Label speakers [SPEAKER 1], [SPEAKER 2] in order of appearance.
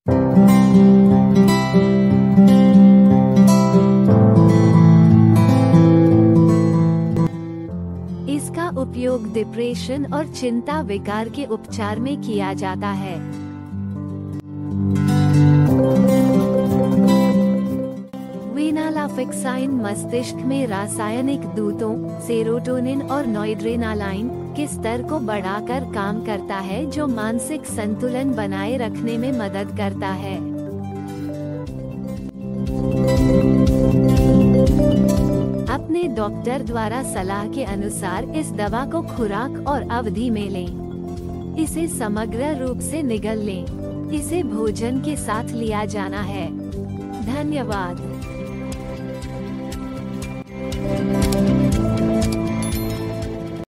[SPEAKER 1] इसका उपयोग डिप्रेशन और चिंता विकार के उपचार में किया जाता है। वेनालाफेक्साइन मस्तिष्क में रासायनिक दूतों सेरोटोनिन और नॉरएड्रेनालाइन के स्तर को बढ़ाकर काम करता है, जो मानसिक संतुलन बनाए रखने में मदद करता है। अपने डॉक्टर द्वारा सलाह के अनुसार इस दवा को खुराक और अवधि में लें। इसे समग्र रूप से निगल लें। इसे भोजन के साथ लिया जाना है। धन्यवाद।